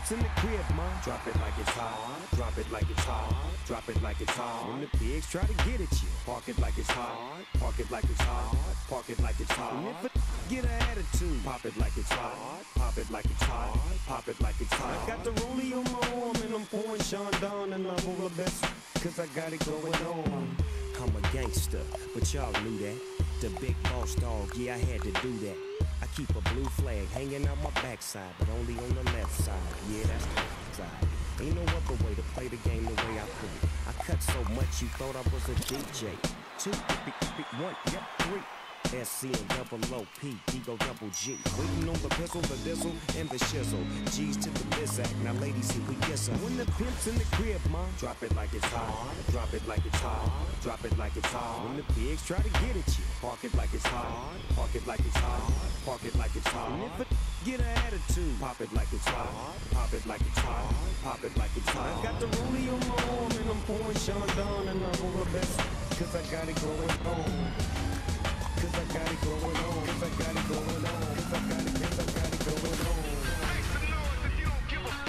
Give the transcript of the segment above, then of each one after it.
pimp's in the crib, ma, drop it like it's hot. Drop it like it's hot. Drop it like it's hot. When the pigs try to get at you, park it like it's hot. Park it like it's hot. Park it like it's hot. And if a get an attitude, pop it like it's hot. Pop it like it's hot. Pop it like it's hot. I got the rollie on my arm and I'm pouring Sean down and I'm all the best, cause I got it going on. I'm a gangster, but y'all knew that. The big boss dog, yeah, I had to do that. I keep a blue flag hanging out my backside, but only on the left side. Yeah, that's the side. Ain't no other way to play the game the way I play it. I cut so much you thought I was a DJ. 2, 1, yep, 3. SC and double O-P, Ego double G. Waiting on the pistol, the dizzle, and the shizzle. G's to the Bizzac, now ladies, here we kiss her. When the pimp's in the crib, ma, drop it like it's hot. Drop it like it's hot. Drop it like it's hot. When the pigs try to get at you, park it like it's hot. Park it like it's hot. Park it like it's hot. And if a get an attitude, pop it like it's hot. Pop it like it's hot. Pop it like it's hot. I got the rollie on my arm and I'm pouring Sean down and I'm all the best, cause I got it going on. Cause I got it going on, cause I got it going on, cause I got it going on. Make some noise if you don't give a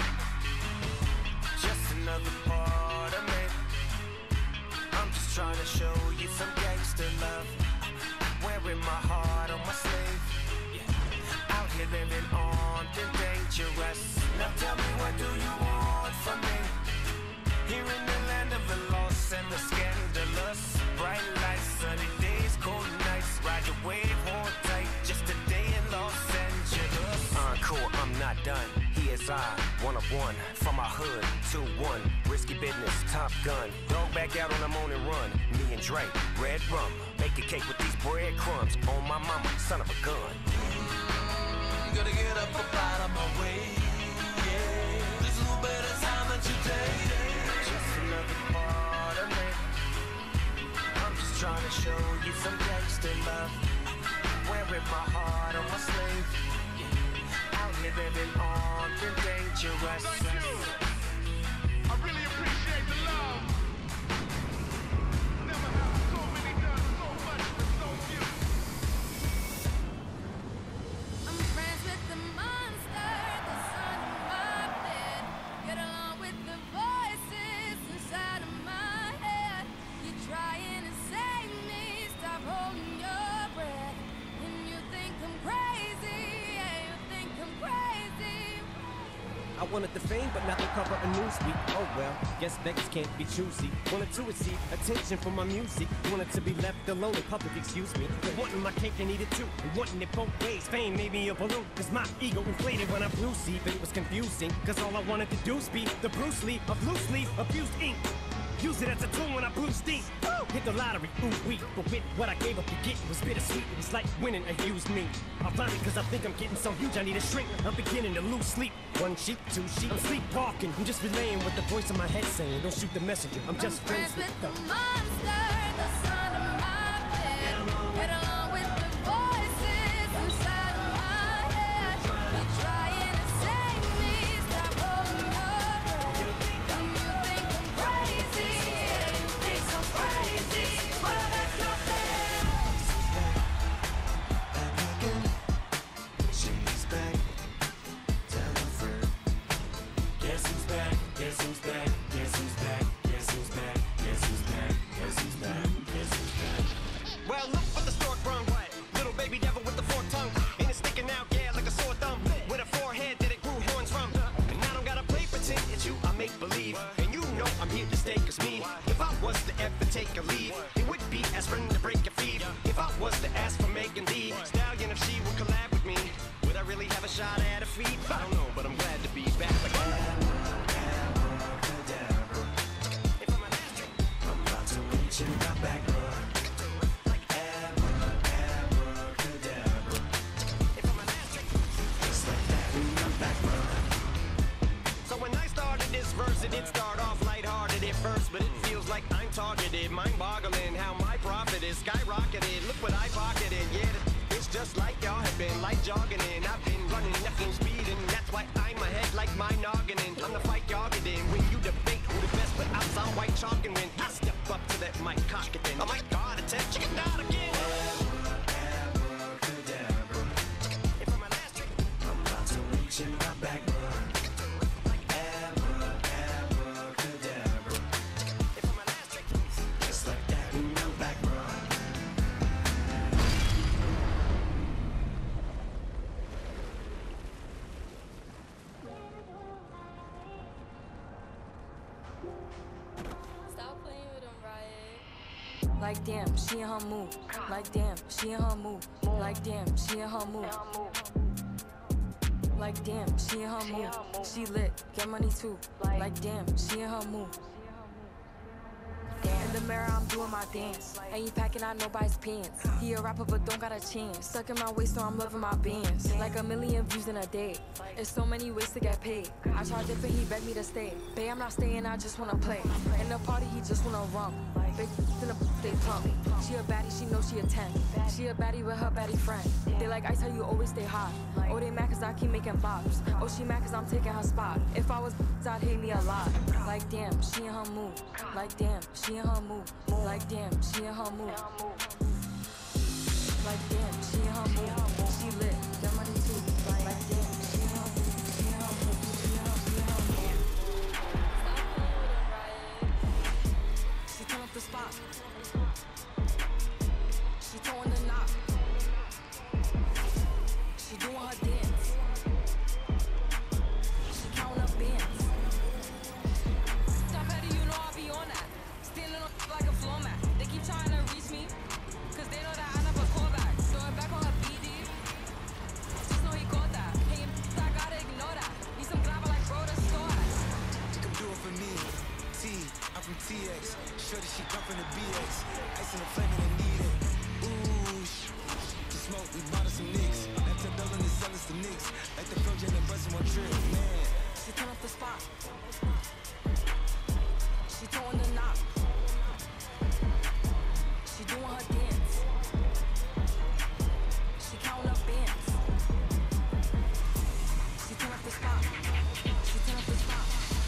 Just another part of me. I'm just trying to show you some gangster love. Wearing my heart on my sleeve. Yeah. Out here living armed and dangerous. Now tell me, what do you want from me? Here in the land of the lost and the scandalous. Bright lights, sunny days, cold nights. Ride your wave, hold tight. Just a day in Los Angeles. Encore, I'm not done. He is I, one of one. From my hood, 2-1. Risky business, Top Gun. Dog back out on the morning run. Me and Drake, red rum. Bake a cake with these breadcrumbs. On my mama, son of a gun. Gotta get up out of my way. Yeah. There's a little bit of time that you take. Just another part of me. I'm just trying to show you some gangster love. Wearing my heart on my sleeve. Yeah. Out here living armed and dangerous. Thank you. I really appreciate the love. Never have so many done so much for so few. I'm friends with the monster that's under my bed. Get along with the voices inside of my head. You're trying to save me, stop holding your breath. And you think I'm crazy, yeah, you think I'm crazy. I wanted the fame, but not the cover of Newsweek. Oh well, guess beggars can't be choosy. Wanted to receive attention from my music. Wanted to be left alone in public, excuse me. But wanting my cake and eat it too. And wanting it both ways. Fame made me a balloon, cause my ego inflated when I blew see. But it was confusing, cause all I wanted to do was be the Bruce Lee of loose leaf, abused ink. Use it as a tool when I blew steam. Hit the lottery, ooh wee. But with what I gave up to get, it was bittersweet. It was like winning a used me. Ironic, cause I think I'm getting so huge I need a shrink. I'm beginning to lose sleep. 1 sheep, 2 sheep, I'm sleepwalking. I'm just relaying what the voice in my head saying. Don't shoot the messenger, I'm just friends with the monster that's under my bed. Get along with the voices inside of my head. You're trying to save me, stop holding your breath. And you think I'm crazy, yeah, you think I'm crazy. Well, that's not fair. Back again. She's back. Tell her friend. Guess who's back? Guess who's back? Guess who's back? Guess who's back? Guess who's back? Guess who's back? Guess who's back? Well, look for the stork brung. Little baby devil with the forked tongue. And it's sticking out, yeah, like a sore thumb. With a forehead that it grew horns from. And I don't gotta play pretend, it's you I make believe. And you know I'm here to stay, cause me, if I was to ever take a leave, it would be aspirin to break your feet. If I was to ask for Megan D Stallion, if she would collab with me, would I really have a shot at her feet? I don't know, but I'm glad to be back. I'm about to reach in my back, bro. Just like that in my back, bro. So when I started this verse, it did start off lighthearted at first, but it feels like I'm targeted. Mind-boggling how my profit is skyrocketed. Look what I pocketed, yeah. It's just like y'all have been, like jogging in. I've been running, nothing speeding. That's why I'm ahead like my noggin. I'm the fight y'all get in. When you debate who the best, but I sound white chalk. And when I step up to that mic, cock it then. Oh my God, it's that chicken out again. Abracadabra. And for my last trick, I'm about to reach in my back, bro. Like damn, she in her mood. Like damn, she in her mood. Like damn, she in her mood. Like damn, she in her mood. She lit, get money too. Like damn, she in her mood. In the mirror, I'm doing my dance. Ain't he packing out nobody's pants. He a rapper, but don't got a chance. Stuck in my waist, so I'm loving my bands. Like 1 million views in a day. There's so many ways to get paid. I tried dipping, he begged me to stay. Babe, I'm not staying, I just wanna play. In the party, he just wanna rump. Big in the they pump. She a baddie, she knows she a 10. She a baddie with her baddie friend. They like ice, how you always stay hot. Oh, they mad cause I keep making bops. Oh, she mad cause I'm taking her spot. If I was I'd hate me a lot. Like damn, she in her mood. Like damn, she in her mood. Like damn, she in her mood. Like damn, she in her mood. She lit, get money too. Like damn, she in her mood. She in her mood. She in her mood. She turn up the spot. She throwing the knock. She doing her dance. She counting up bands. Stop petty, you know I be on that. Standing on like a floor mat. They keep trying to reach me, cause they know that I never call back. Throw it back on her BD. Just know he caught that. Hey, I gotta ignore that. Need some grabber like bro to store at. You can do it for me. I'm from TX. Shorty, she come from the BX. Ice in the flame and I need it. Ooh, the smoke, we bought us some nicks. That $10 and sell us the nicks. Like the project and bustin' one trip, man. She turn up the spot. She throwing the knock. She doing her dance. She counting up bands. She turn up the spot. She turn up the spot.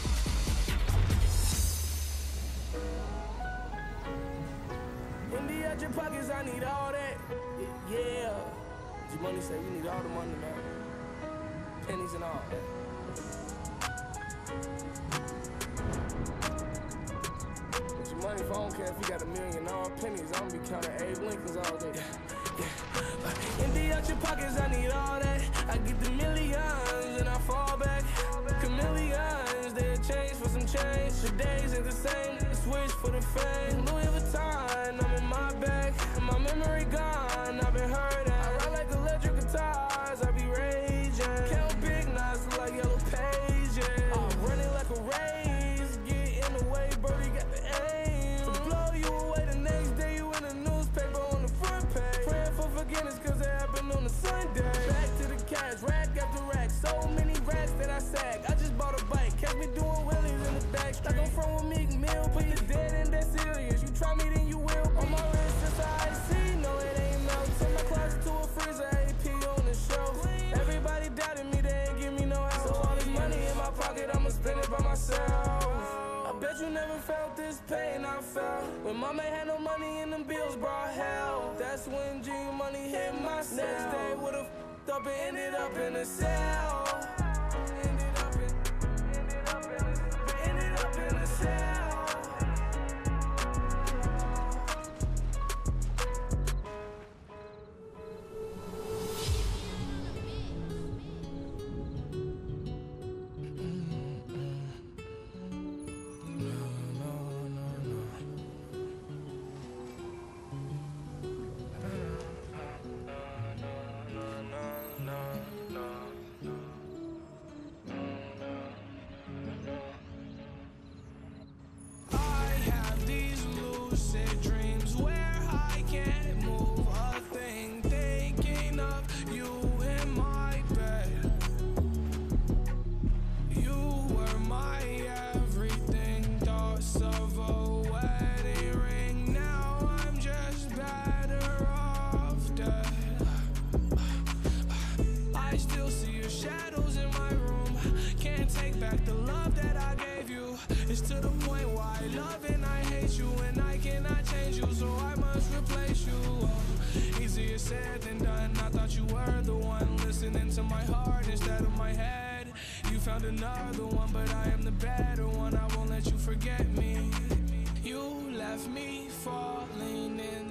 Indy out your pockets, I need all that. Yeah. G-Money say we need all the money now. Pennies and all that. G-Money, if I don't care if you got $1 million all pennies, I'm gonna be counting Abe Lincolns all day. Indy out your pockets, I need all that. I get the millions and I fall back. Chameleons, they'll change for some change. The days ain't the same, switch for the fame. Louis Vuitton, I'm in my bag. My memory gone, I've been hurt at. I ride like electric guitars, I be raging. Count big knots like yellow pages. I'm running like a race, get in the way, birdie got the aim. To blow you away the next day, you in the newspaper on the front page. Praying for forgiveness cause it happened on a Sunday. Back to the cash, rack after rack. So many racks that I sag. I just bought a bike, catch me doing wheelies in the back street. Like I'm from a Meek Mill, put the dead in that serious. You try me then you will. On my wrist it's icy, no it ain't melt. Turn my closet to a freezer, AP on the shelf. Everybody doubted me, they ain't give me no help. So all this money in my pocket, I'ma spend it by myself. I bet you never felt this pain I felt when mama had no money and them bills brought hell. That's when G-Money hit my cell. Next day would've f***ed up and ended up in a cell. Ended up in a cell. Said than done. I thought you were the one listening to my heart instead of my head. You found another one, but I am the better one. I won't let you forget me. You left me falling in